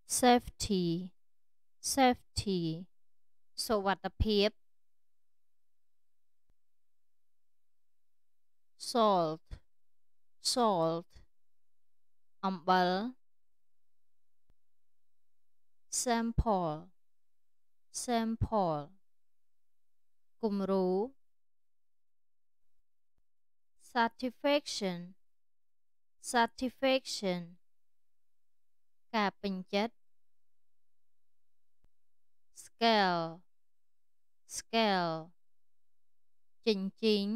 safety safety សុវត្ថិភាព salt salt អំបិល sample sample គំរូ satisfaction satisfaction ការពេញចិត្ត scale scale ចិញ្ចៀង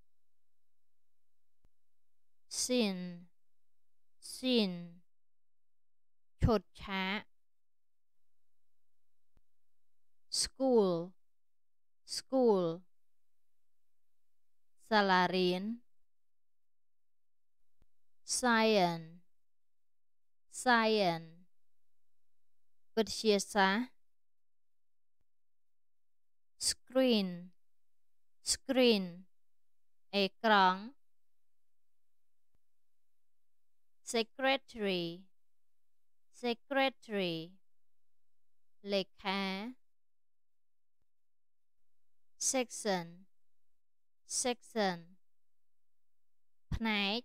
scene scene ឈុតឆាក school school សាលារៀន science science វិទ្យាសាស្ត្រ screen screen អេក្រង់ secretary secretary លេខា section section ផ្នែក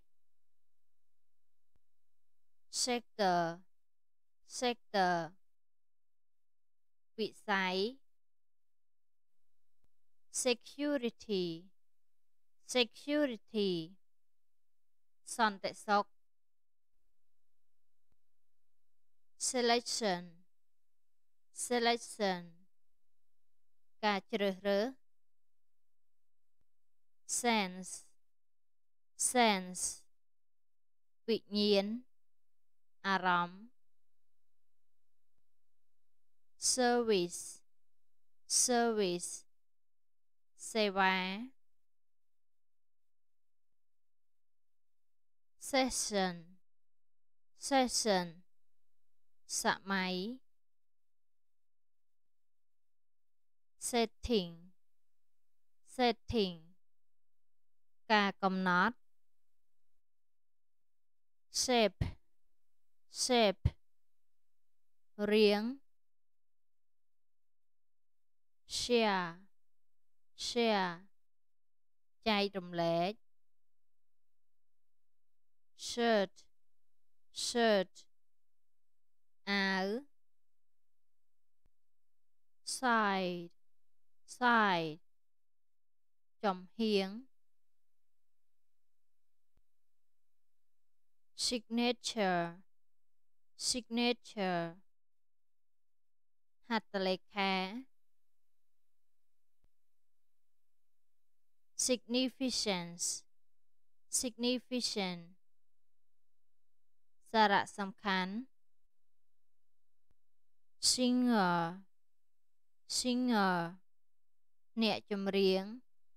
sector sector វិស័យ security security សន្តិសុខ selection selection ការជ្រើសរើស sense sense វិញ្ញាណ អារម្មណ៍ service service សេវា session session សម័យ setting setting ការកំណត់ shape shape រាង share share ចែករំលែក shirt shirt អាវ side side ចំហៀង signature signature ហត្ថលេខា significance significant សារៈសំខាន់ singer singer អ្នកចម្រៀង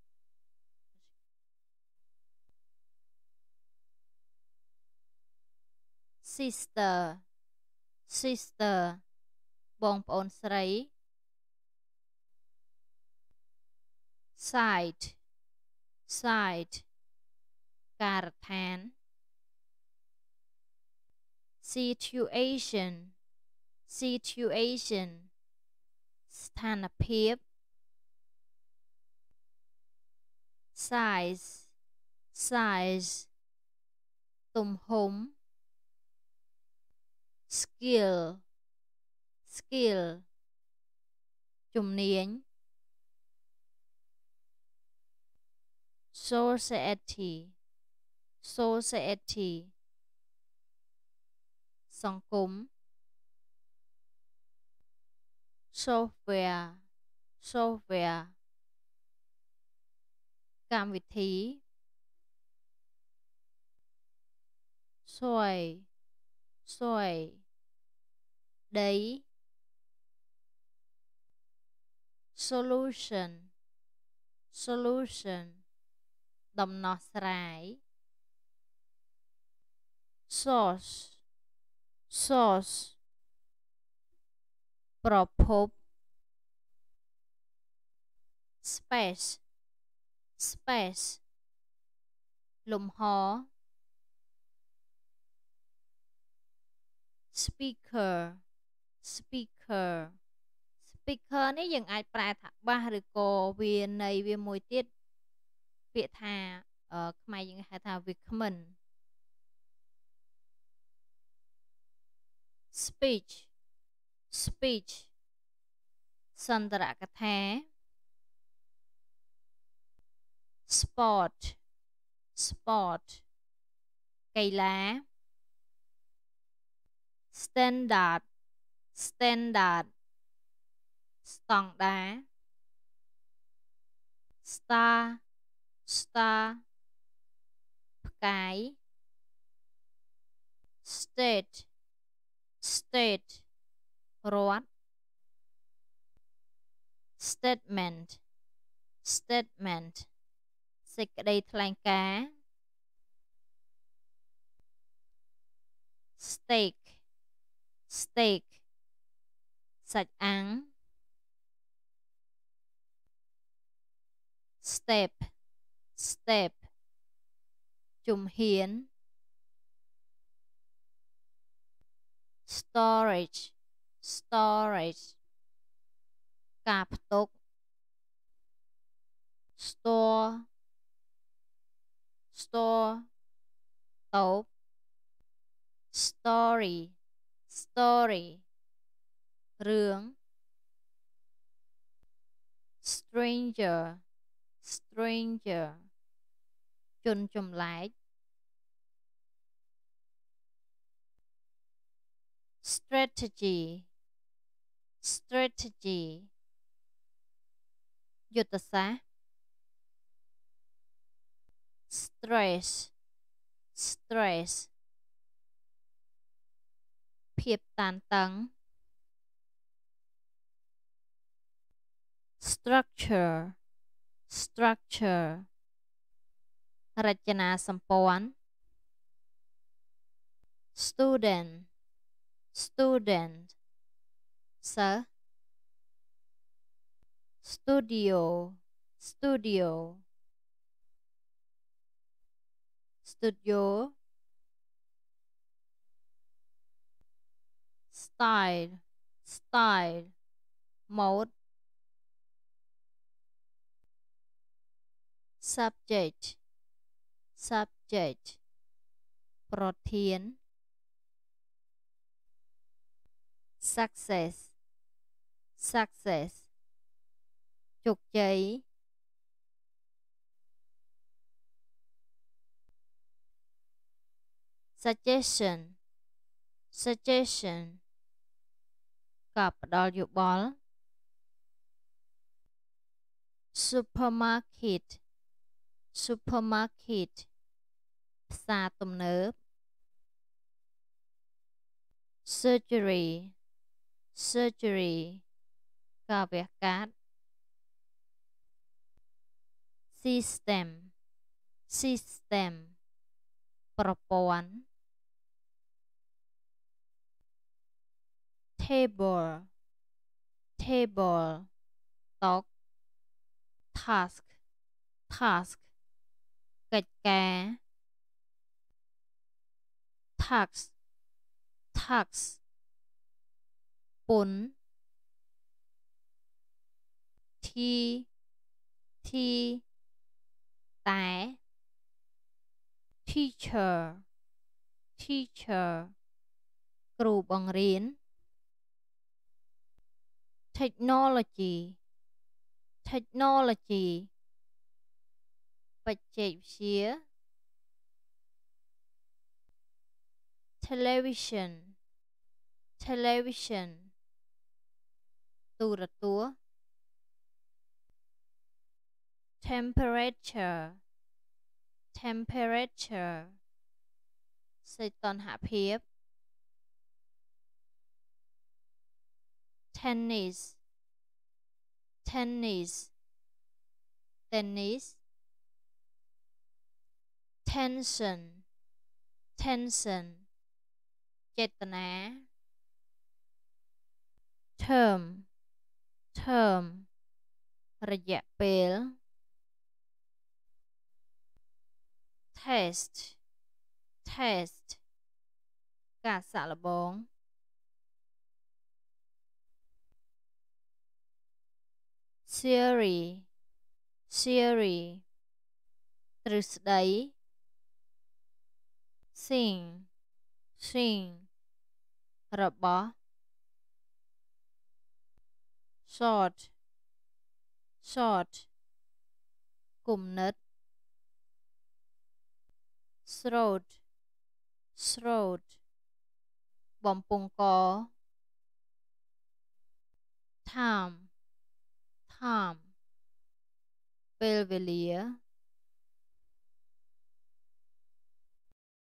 sister sister បងប្អូនស្រី site site ការដ្ឋាន situation situation ស្ថានភាព size size ទំហំ skill skill ជំនាញ society society សង្គម software software កម្មវិធី soil soil ដី solution solution ដំណោះស្រាយ source source ប្រភព space space លំហ speaker speaker speaker នេះយើងអាចប្រែថាបាសឬក៏វាន័យវាមួយទៀតពាក្យថាខ្មែរយើងហៅថាវាគ្មិន speech speech សន្ទរកថា sport sport កីឡា standard standard ស្តង់ដារ star star ផ្កាយ state state រដ្ឋ statement statement សេចក្តីថ្លែងការណ៍ steak steak សាច់អាំង step step ជំហាន storage storage ការផ្ទុក store store តូប story story រឿង stranger stranger ជនចម្លែក strategy strategy យុទ្ធសាស្ត្រ stress stress ភាពតានតឹង structure structure រចនាសម្ព័ន្ធ student student សិស្ស studio studio studio style style mode subject subject ប្រធាន success success ជោគជ័យ suggestion suggestion ការផ្ដល់យោបល់ supermarket supermarket ផ្សារទំនើប surgery surgery ការវះកាត់ system system ប្រព័ន្ធ table table តុ task task កិច្ចការ tax tax ពន្ធ t t តែ teacher teacher គ្រូបង្រៀន technology technology បច្ចេកវិទ្យា television television ទូរទស្សន៍ temperature temperature សីតុណ្ហភាព tennis tennis tennis tension tension ចេតនា term term រយៈពេល test test ការសាកល្បង theory theory ទ្រឹស្ដី thing thing របស់ short short គំនិត throat throat បំពង់ក time time ពេលវេលា